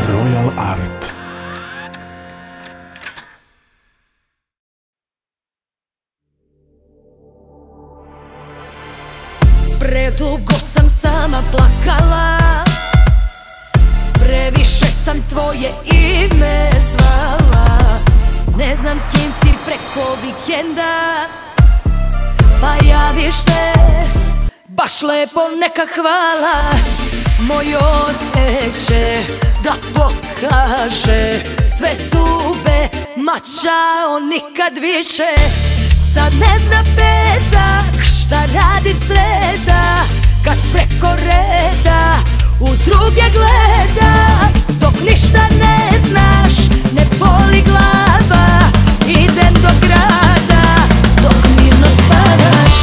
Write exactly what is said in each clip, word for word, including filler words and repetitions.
Royal Art. Predugo sam sama plakala, previše sam tvoje ime zvala. Ne znam s kim si preko vikenda, pa javiš se, baš lepo neka hvala. Moj osmeh će da pokaže sve zube, ma čao nikad više. Sad ne zna petak šta radi sreda, kad preko reda u druge gleda. Dok ništa ne znaš, ne boli glava, idem do grada dok mirno spavaš.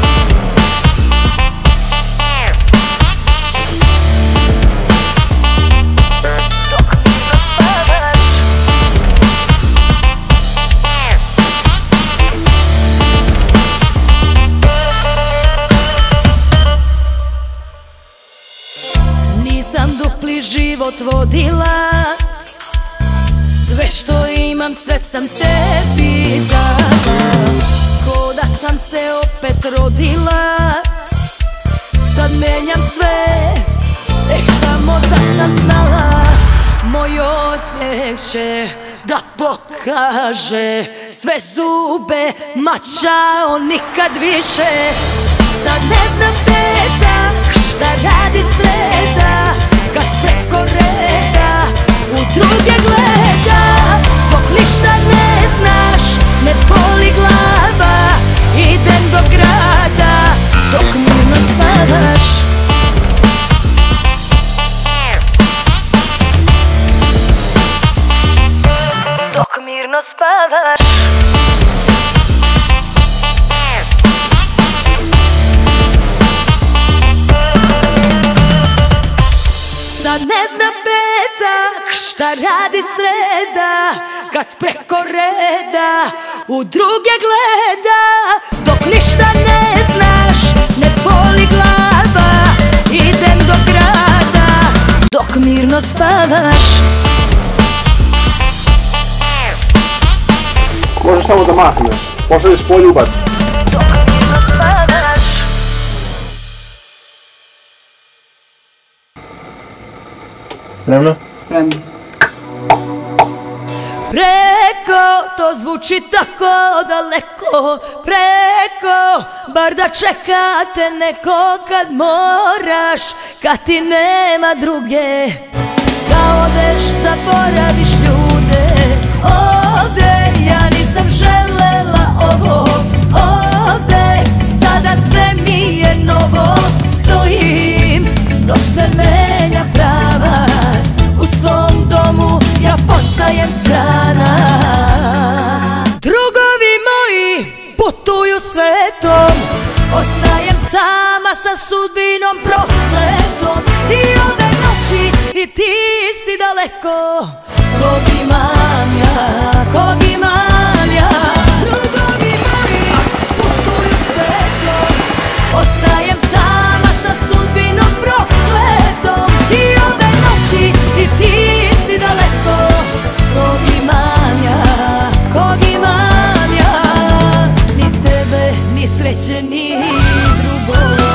Nisam dupli život vodila, sve što imam sve sam tebi dala. Ko da sam se opet rodila, sad menjam sve, eh samo da sam znala. Moj osmeh će da pokaže sve zube, ma čao nikad više. Sad ne znam petak šta radi sreda, kad preko reda u druge gleda. Dok ništa ne znaš, ne boli glava, idem do grada dok mirno spavaš. Dok mirno spavaš. Sad ne zna petak šta radi sreda, kad preko reda u druge gleda. Dok ništa ne znaš, ne boli glava, idem do grada dok mirno spavaš. Možeš samo da mahneš, pošalješ poljubac. Dok mirno spavaš. Spremno? Spremno. Preko, to zvuči tako daleko, preko, bar da čekate neko kad moraš, kad ti nema druge, da odeš, zaboraviš ljude. Ovde, ja nisam želela ovo, ovde, sada sve mi je novo. Stojim dok se menja pravac, u svom domu ja postajem stranac. Drugovi moji putuju svetom, ostajem sama sa sudbinom prokletom. I ove noći i ti si daleko, kog imam ja, kog imam ja. Drugovi moji putuju svetom, ostajem sama sa sudbinom prokletom. I ove noći i ti si daleko, kog imam ja, kog imam ja. Ni tebe, ni sreće, ni drugova.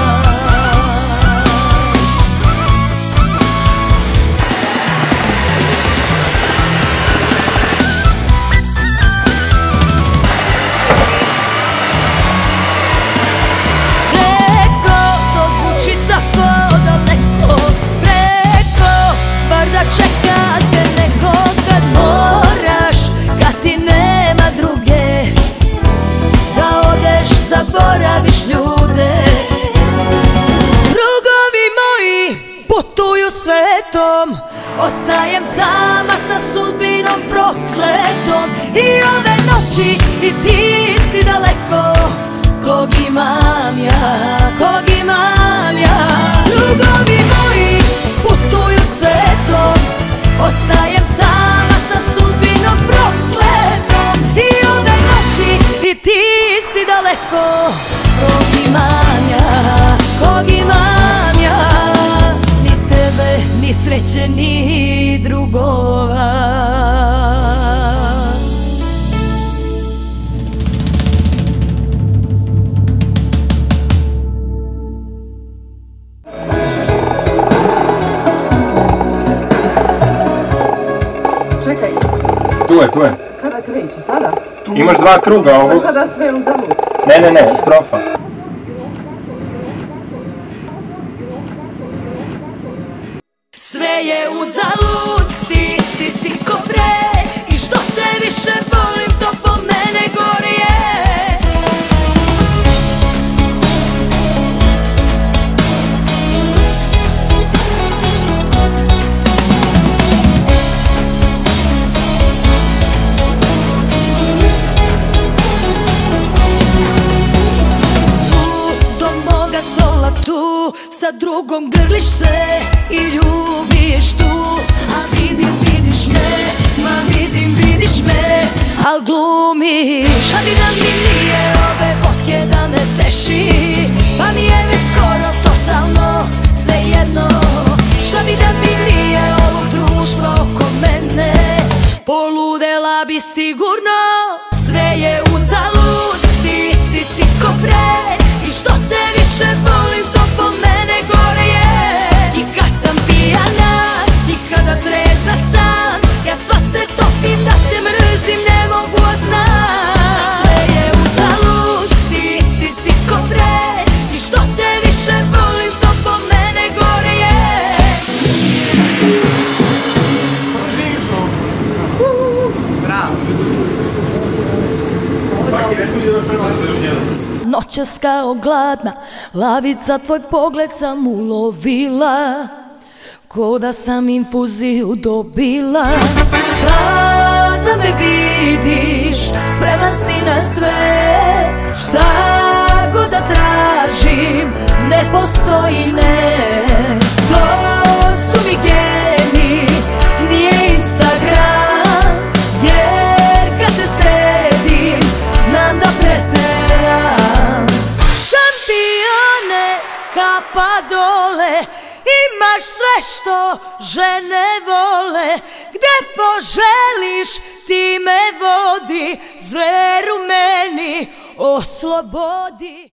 Preko, to zvuči tako daleko, preko, bar da čekate neko kad moraš, kad ti nema druge, da odeš, zaboraviš ljude. Drugovi moji putuju svetom, ostajem sama sa sudbinom prokletom. I ove noći i ti si daleko, kog imam ja, kog imam ja. Drugovi moji putuju svetom, ostajem sama sa sudbinom prokletom. I ove noći i ti si daleko, kog imam ja, kog imam ja. Ni tebe, ni sreće, ni druge. Tu je, tu je. Kada kreće, sada? Imaš dva kruga ovog. Sada sve uzalud. Ne, ne, ne, strofa. Sve je uzalud, ti isti si ko pre, i što te više volim, to po mene gori je. Tu, sa drugom grliš se i ljubiš tu. A vidim, vidiš me, ma vidim, vidiš me, al glumiš. Šta bi da mi nije ove fotke da me teši, pa mi je već skoro totalno svejedno. Šta bi da mi nije ovo društvo oko mene, poludela bi sigurno. Sve je uzalud, ti isti si ko pre, i što te više volim, to po mene gore je. I kad sam pijana, i kada trezna sam, ja sva se topim da te mrzim, ne mogu znam. Sve je uzalud, ti isti si ko pre, i što te više volim, to po mene gore je. Bravo. Svaki recimo je da sve malo još jedan. Noćas kao gladna, lavica tvoj pogled sam ulovila, ko da sam infuziju dobila. Kada me vidiš, spreman si na sve, šta god da tražim, ne postoji ne. To su mi geni, nije Instagram, jer kad se sredim, znam da preteram. Šampione, kapa dole, imaš sve što žene vole. Gde poželiš, ti me vodi, zver u meni oslobodi.